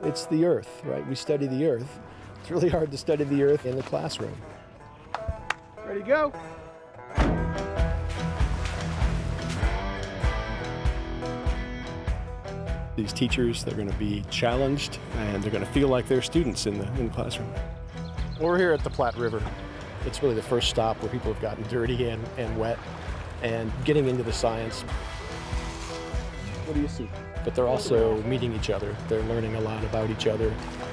It's the earth, right? We study the earth. It's really hard to study the earth in the classroom. Ready to go? These teachers, they're going to be challenged and they're going to feel like they're students in the classroom. We're here at the Platte River. It's really the first stop where people have gotten dirty and wet and getting into the science. What do you see? But they're also meeting each other. They're learning a lot about each other.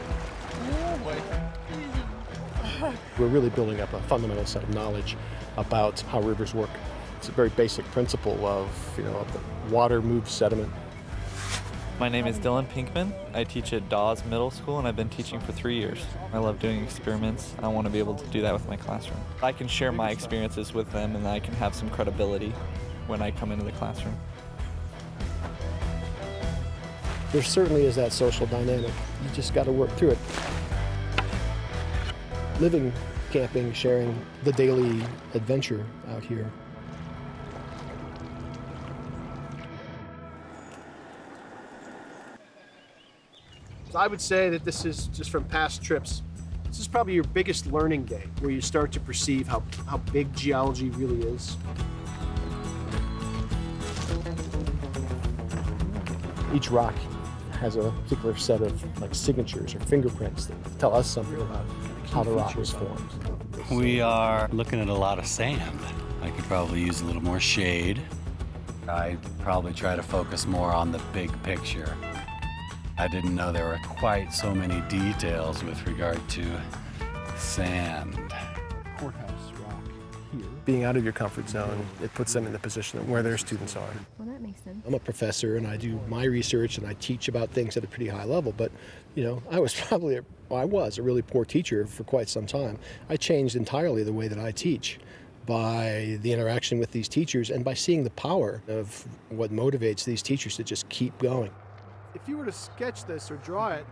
We're really building up a fundamental set of knowledge about how rivers work. It's a very basic principle of, the water moves sediment. My name is Dylan Pinkman. I teach at Dawes Middle School, and I've been teaching for 3 years. I love doing experiments. I want to be able to do that with my classroom. I can share my experiences with them, and I can have some credibility when I come into the classroom. There certainly is that social dynamic. You just got to work through it. Living, camping, sharing the daily adventure out here. So I would say that this is, just from past trips, this is probably your biggest learning day, where you start to perceive how big geology really is. Each rock has a particular set of signatures or fingerprints that tell us something about how the rock was formed. We are looking at a lot of sand. I could probably use a little more shade. I'd probably try to focus more on the big picture. I didn't know there were quite so many details with regard to sand. Courthouse rock here. Being out of your comfort zone, it puts them in the position where their students are. Well, that makes sense. I'm a professor and I do my research and I teach about things at a pretty high level, but I was a really poor teacher for quite some time. I changed entirely the way that I teach by the interaction with these teachers and by seeing the power of what motivates these teachers to just keep going. If you were to sketch this or draw it.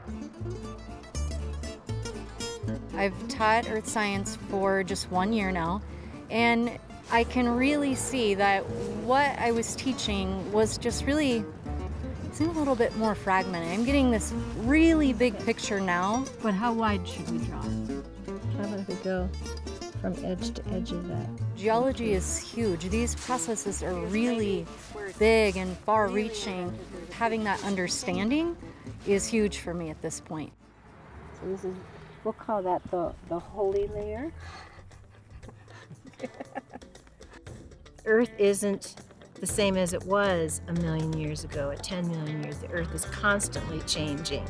I've taught earth science for just 1 year now, and I can really see that what I was teaching was just really seemed a little bit more fragmented. I'm getting this really big picture now. But how wide should we draw? How about if we go from edge to edge of that? Geology is huge. These processes are really big and far-reaching. Having that understanding is huge for me at this point. So this is, we'll call that the holy layer. Earth isn't the same as it was 1 million years ago, at 10 million years. The Earth is constantly changing.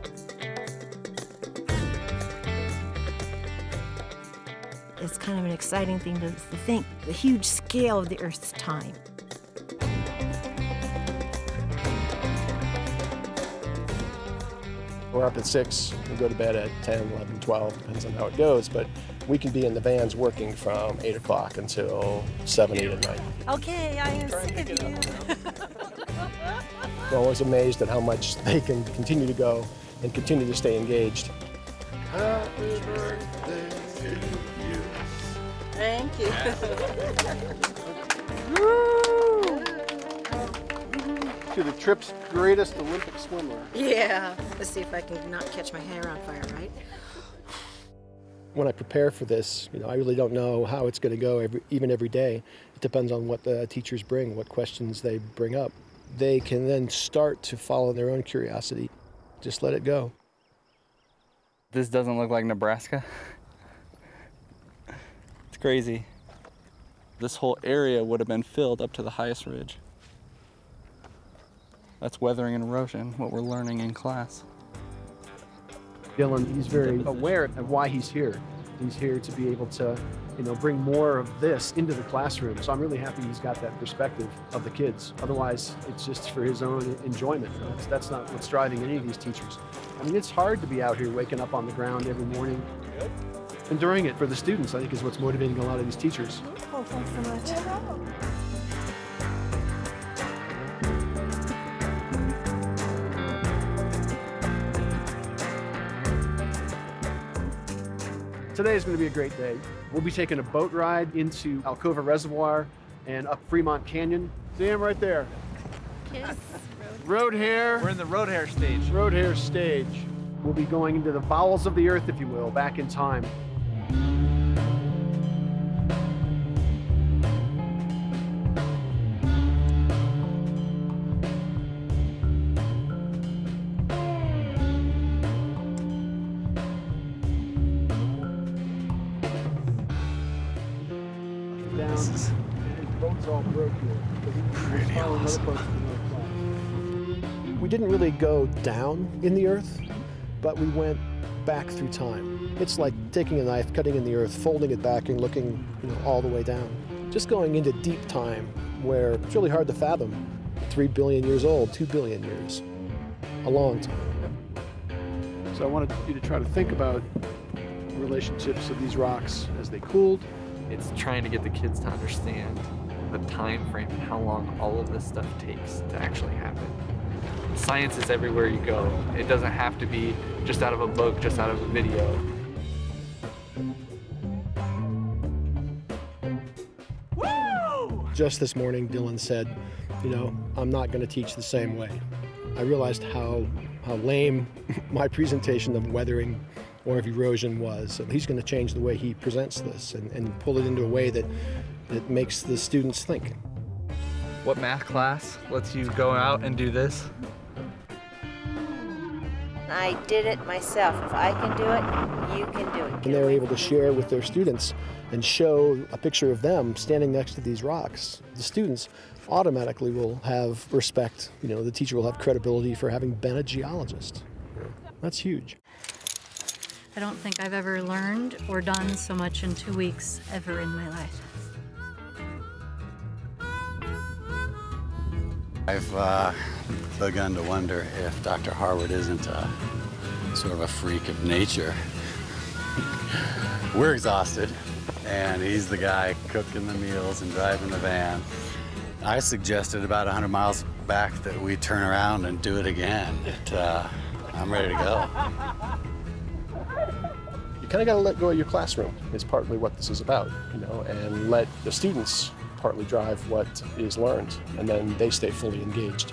It's kind of an exciting thing to think, the huge scale of the Earth's time. We're up at 6, we go to bed at 10, 11, 12, depends on how it goes, but we can be in the vans working from 8 o'clock until 7, 8 at night. Okay, I am sick of you. I'm always amazed at how much they can continue to go and continue to stay engaged. Happy birthday to you. Thank you. To the trip's greatest Olympic swimmer. Yeah. Let's see if I can not catch my hair on fire, right? When I prepare for this, I really don't know how it's going to go even every day. It depends on what the teachers bring, what questions they bring up. They can then start to follow their own curiosity. Just let it go. This doesn't look like Nebraska. It's crazy. This whole area would have been filled up to the highest ridge. That's weathering and erosion, what we're learning in class. Dylan, he's very aware of why he's here. He's here to be able to, bring more of this into the classroom. So I'm really happy he's got that perspective of the kids. Otherwise, it's just for his own enjoyment. That's not what's driving any of these teachers. I mean, it's hard to be out here waking up on the ground every morning. Enduring it for the students, I think, is what's motivating a lot of these teachers. Oh, thanks so much. Today is going to be a great day. We'll be taking a boat ride into Alcova Reservoir and up Fremont Canyon. See him right there. Kiss. Road hare. We're in the road hare stage. Road hare stage. We'll be going into the bowels of the earth, if you will, back in time. His boat's all broke here. We didn't really go down in the earth, but we went back through time. It's like taking a knife, cutting in the earth, folding it back, and looking, all the way down. Just going into deep time, where it's really hard to fathom. 3 billion years old, 2 billion years, a long time. So I wanted you to try to think about relationships of these rocks as they cooled. It's trying to get the kids to understand the time frame and how long all of this stuff takes to actually happen. Science is everywhere you go. It doesn't have to be just out of a book, just out of a video. Woo! Just this morning, Dylan said, I'm not going to teach the same way. I realized how lame my presentation of weathering or of erosion was. So he's going to change the way he presents this and pull it into a way that makes the students think. What math class lets you go out and do this? I did it myself. If I can do it, you can do it. And they were able to share with their students and show a picture of them standing next to these rocks. The students automatically will have respect. The teacher will have credibility for having been a geologist. That's huge. I don't think I've ever learned or done so much in 2 weeks ever in my life. I've begun to wonder if Dr. Harwood isn't sort of a freak of nature. We're exhausted, and he's the guy cooking the meals and driving the van. I suggested about 100 miles back that we turn around and do it again. I'm ready to go. You kind of got to let go of your classroom is partly what this is about, and let the students partly drive what is learned, and then they stay fully engaged.